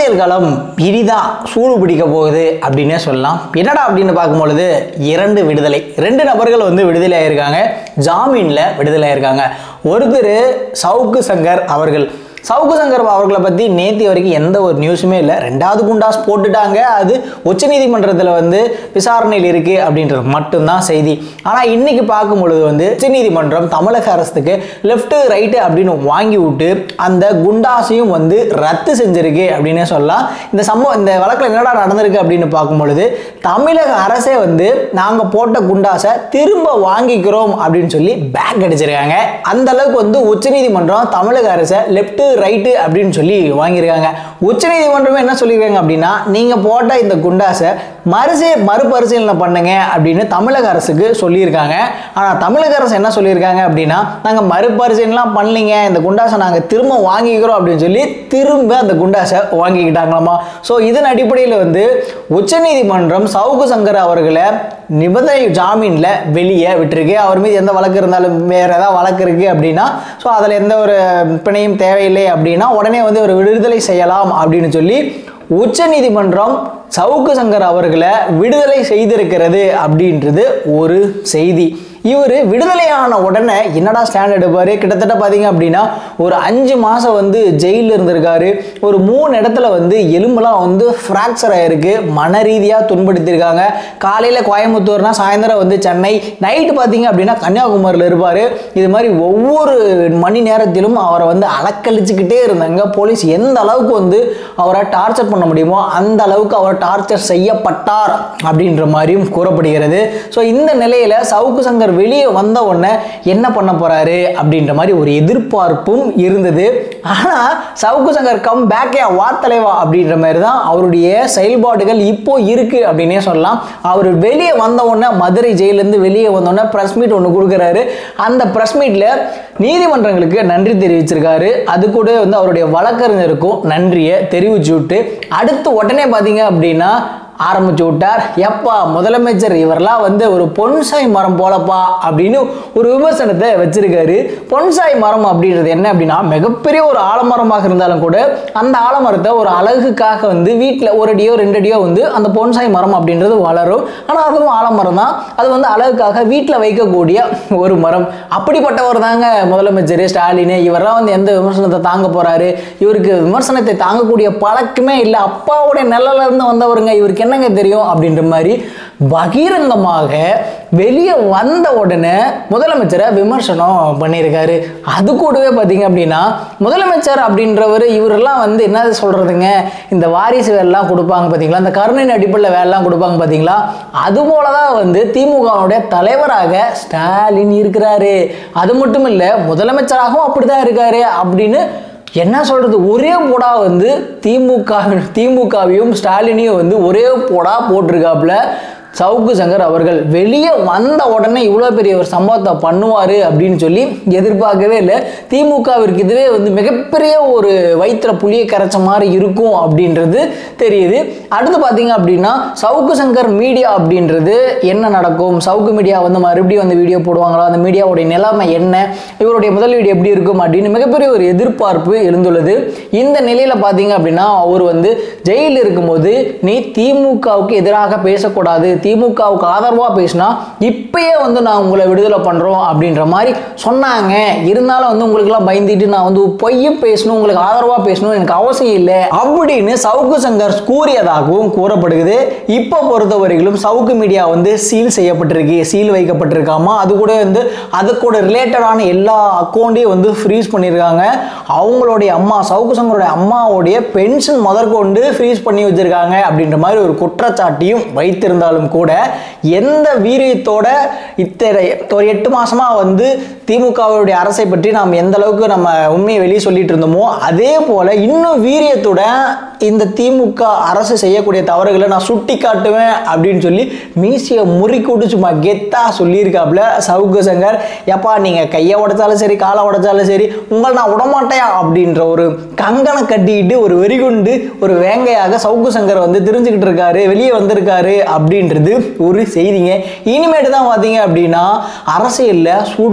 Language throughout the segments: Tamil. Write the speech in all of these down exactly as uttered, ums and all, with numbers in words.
அரசியல் களம் இனிதா சூடு பிடிக்க போகுது அப்படின்னே சொல்லலாம். என்னடா அப்படின்னு பார்க்கும்பொழுது இரண்டு விடுதலை ரெண்டு நபர்கள் வந்து விடுதலை ஆயிருக்காங்க, ஜாமீன்ல விடுதலை ஆயிருக்காங்க. ஒருத்தர் சவுக்கு சங்கர் அவர்கள். சவுக்கு சங்கர் அவர்களை பற்றி நேற்று வரைக்கும் எந்த ஒரு நியூஸுமே இல்லை. ரெண்டாவது குண்டாஸ் போட்டுட்டாங்க, அது உச்சநீதிமன்றத்தில் வந்து விசாரணையில் இருக்குது அப்படின்றது மட்டும்தான் செய்தி. ஆனால் இன்னைக்கு பார்க்கும் பொழுது வந்து உச்சநீதிமன்றம் தமிழக அரசுக்கு லெஃப்ட்டு ரைட்டு அப்படின்னு வாங்கி விட்டு அந்த குண்டாஸையும் வந்து ரத்து செஞ்சிருக்கு அப்படின்னே சொல்லலாம். இந்த சம்பவம் இந்த வழக்கில் என்னடா நடந்திருக்கு அப்படின்னு பார்க்கும் பொழுது தமிழக அரசே வந்து நாங்கள் போட்ட குண்டாஸை திரும்ப வாங்கிக்கிறோம் அப்படின்னு சொல்லி பேக் அடிச்சிருக்காங்க. அந்த அளவுக்கு வந்து உச்சநீதிமன்றம் தமிழக அரசை லெஃப்ட்டு ரைட்டு அப்படின்னு சொல்லி வாங்கியிருக்காங்க. உச்சநீதிமன்றமே என்ன சொல்லியிருக்காங்க அப்படின்னா, நீங்க போட்ட இந்த குண்டாஸை மறுசே மறுபரிசீலனை பண்ணுங்க அப்படின்னு தமிழக அரசுக்கு சொல்லியிருக்காங்க. ஆனால் தமிழக அரசு என்ன சொல்லியிருக்காங்க அப்படின்னா, நாங்கள் மறுபரிசீலனைலாம் பண்ணலிங்க, இந்த குண்டாஸை நாங்கள் திரும்ப வாங்கிக்கிறோம் அப்படின்னு சொல்லி திரும்ப அந்த குண்டாஸை வாங்கிக்கிட்டாங்களாமா. ஸோ இதன் அடிப்படையில் வந்து உச்சநீதிமன்றம் சவுக்கு சங்கர் அவர்களை நிபந்தனை ஜாமீன்ல வெளியே விட்டுருக்கு. அவர் மீது எந்த வழக்கு இருந்தாலும் வேற ஏதாவது வழக்கு இருக்கு அப்படின்னா ஸோ அதில் எந்த ஒரு பிணையும் தேவையில்லை அப்படின்னா உடனே வந்து ஒரு விடுதலை செய்யலாம் அப்படின்னு சொல்லி உச்சநீதிமன்றம் சவுக்கு சங்கர் அவர்களை விடுதலை செய்திருக்கிறது அப்படின்றது ஒரு செய்தி. இவர் விடுதலையான உடனே என்னடா ஸ்டாண்ட் எடுப்பார், கிட்டத்தட்ட பார்த்தீங்க அப்படின்னா ஒரு அஞ்சு மாதம் வந்து ஜெயிலில் இருந்திருக்காரு. ஒரு மூணு இடத்துல வந்து எலும்புலாம் வந்து ஃப்ராக்சர் ஆகிருக்கு, மன ரீதியாக துன்படுத்தியிருக்காங்க. காலையில் கோயம்புத்தூர்னா சாயந்தரம் வந்து சென்னை, நைட்டு பார்த்தீங்க அப்படின்னா கன்னியாகுமரியில் இருப்பார். இது மாதிரி ஒவ்வொரு மணி நேரத்திலும் அவரை வந்து அலக்கழிச்சுக்கிட்டே இருந்தாங்க போலீஸ். எந்த அளவுக்கு வந்து அவரை டார்ச்சர் பண்ண முடியுமோ அந்த அளவுக்கு அவர் டார்ச்சர் செய்யப்பட்டார் அப்படின்ற மாதிரியும் கூறப்படுகிறது. ஸோ இந்த நிலையில் சவுக்கு சங்கர் வெளியே வந்த உடனே என்ன பண்ண போறாரு அப்படின்ற மாதிரி ஒரு எதிர்பார்ப்பும் இருந்தது. ஆனா சவுக்கு சங்கர் கம் பேக் வா தலைவா அப்படின்ற மாதிரி தான் அவருடைய செயல்பாடுகள் இப்போ இருக்கு அப்படின்னே சொல்லலாம். அவர் வெளியே வந்த உடனே மதுரை ஜெயிலிருந்து வெளியே வந்த உடனே பிரஸ் மீட் ஒன்று கொடுக்குறாரு. அந்த பிரஸ் மீட்ல நீதிமன்றங்களுக்கு நன்றி தெரிவிச்சிருக்காரு. அது கூட வந்து அவருடைய வழக்கறிஞருக்கும் நன்றியை தெரிவிச்சு விட்டு அடுத்து உடனே பார்த்தீங்க அப்படின்னா ஆரம்பிச்சு விட்டார். எப்பா முதலமைச்சர் இவரெல்லாம் வந்து ஒரு பொன்சாய் மரம் போலப்பா அப்படின்னு ஒரு விமர்சனத்தை வச்சிருக்காரு. பொன்சாய் மரம் அப்படின்றது என்ன அப்படின்னா, மிகப்பெரிய ஒரு ஆலமரமாக இருந்தாலும் கூட அந்த ஆலமரத்தை ஒரு அழகுக்காக வந்து வீட்டில் ஒரு அடியோ ரெண்டு அடியோ வந்து அந்த பொன்சாய் மரம் அப்படின்றது வளரும். ஆனால் அதுவும் ஆலமரம் தான், அது வந்து அழகுக்காக வீட்டில் வைக்கக்கூடிய ஒரு மரம். அப்படிப்பட்டவர் தாங்க முதலமைச்சர் ஸ்டாலின். இவரெல்லாம் வந்து எந்த விமர்சனத்தை தாங்க போறாரு? இவருக்கு விமர்சனத்தை தாங்கக்கூடிய பழக்கமே இல்லை. அப்பாவுடைய நிழல்ல இருந்து வந்தவருங்க, இவருக்கு என்னங்க தெரியும் அப்படின்ற மாதிரி பகிரங்கமாக வெளியே வந்த உடனே முதலமைச்சரை விமர்சனம் பண்ணியிருக்காரு. அது கூடவே பார்த்தீங்க அப்படின்னா முதலமைச்சர் அப்படின்றவர் இவரெல்லாம் வந்து என்ன சொல்றதுங்க, இந்த வாரிசு வேலைலாம் கொடுப்பாங்க பார்த்தீங்களா, இந்த கருணையின் அடிப்படையில் வேலைலாம் கொடுப்பாங்க பார்த்தீங்களா, அது போலதான் வந்து திமுகவுடைய தலைவராக ஸ்டாலின் இருக்கிறாரு. அது மட்டும் இல்லை முதலமைச்சராகவும் அப்படிதான் இருக்காரு அப்படின்னு என்ன சொல்றது, ஒரே போடா வந்து திமுக திமுகவையும் ஸ்டாலினையும் வந்து ஒரே போடா போட்டிருக்காப்புல சவுக்கு சங்கர் அவர்கள். வெளியே வந்த உடனே இவ்வளோ பெரிய ஒரு சம்பவத்தை பண்ணுவார் அப்படின்னு சொல்லி எதிர்பார்க்கவே இல்லை. திமுகவிற்கு இதுவே வந்து மிகப்பெரிய ஒரு வயிற்றுல புளியை கரைச்ச மாதிரி இருக்கும் அப்படின்றது தெரியுது. அடுத்து பார்த்தீங்க அப்படின்னா சவுக்கு சங்கர் மீடியா அப்படின்றது என்ன நடக்கும், சவுக்கு மீடியா வந்து மறுபடியும் வந்து வீடியோ போடுவாங்களா, அந்த மீடியாவுடைய நிலைமை என்ன, இவருடைய முதல் வீடியோ எப்படி இருக்கும் அப்படின்னு மிகப்பெரிய ஒரு எதிர்பார்ப்பு எழுந்துள்ளது. இந்த நிலையில் பார்த்தீங்க அப்படின்னா அவர் வந்து ஜெயிலில் இருக்கும்போது நீ திமுகவுக்கு எதிராக பேசக்கூடாது, திமுகவுக்கு ஆதரவா பேசினா இப்பயே வந்து நான் உங்களை விடுதலை பண்றோம் அப்படின்ற மாதிரி சொன்னாங்க. இருந்தாலும் வந்து உங்களுக்கு எல்லாம் பயந்துட்டு நான் வந்து பொய்யும் பேசணும், உங்களுக்கு ஆதரவா பேசணும் எனக்கு அவசியம் இல்லை அப்படின்னு சவுக்கு சங்கர் கூறியதாகவும் கூறப்படுகிறது. இப்போ பொறுத்தவரையிலும் சவுக்கு மீடியா வந்து சீல் செய்யப்பட்டிருக்கு, சீல் வைக்கப்பட்டிருக்காமா. அது கூட வந்து அது கூட ரிலேட்டடான எல்லா அக்கௌண்ட்டையும் வந்து ஃப்ரீஸ் பண்ணியிருக்காங்க. அவங்களுடைய அம்மா சவுக்கு சங்கருடைய அம்மாவுடைய பென்ஷன் முதற்கொண்டு ஃப்ரீஸ் பண்ணி வச்சிருக்காங்க அப்படின்ற மாதிரி ஒரு குற்றச்சாட்டியும் வைத்திருந்தாலும் கூட எந்த வீரியத்தோட இத்தனை ஒரு எட்டு மாசமா வந்து திமுகவுடைய அரசை பற்றி நாம் எந்த அளவுக்கு நம்ம உண்மையை வெளியே சொல்லிட்டு இருந்தோமோ அதே போல இன்னும் வீரியத்தோட இந்த திமுக அரசு செய்யக்கூடிய தவறுகளை நான் சுட்டி காட்டுவேன் அப்படின்னு சொல்லி மீசியை முறிக்கூட்டு சும்மா கெத்தா சொல்லியிருக்காப்புல சவுக்கு சங்கர். எப்பா நீங்க கையை உடைச்சாலும் சரி காலை உடைச்சாலும் சரி உங்களை நான் விடமாட்டேன் அப்படின்ற ஒரு கங்கனை கட்டிக்கிட்டு ஒரு வெறிகுண்டு ஒரு வேங்கையாக சவுக்கு சங்கர் வந்து தெரிஞ்சுக்கிட்டு இருக்காரு, வெளியே வந்திருக்காரு அப்படின்றது ஒரு செய்திங்க. இனிமேட்டு தான் பார்த்தீங்க அப்படின்னா அரசியலில் சூடுவே பிடிக்க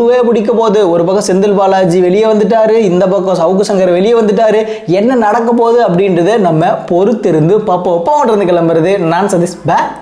பிடிக்க போகுது. ஒரு பக்கம் செந்தில் பாலாஜி வெளியே வந்துட்டாரு, இந்த பக்கம் சவுக்கு சங்கர் வெளியே வந்துட்டாரு. என்ன நடக்க போகுது அப்படின்றத நம்ம பொறுத்திருந்து பார்ப்போம். பவன் கிளம்புறது நான் சதீஷ் பே.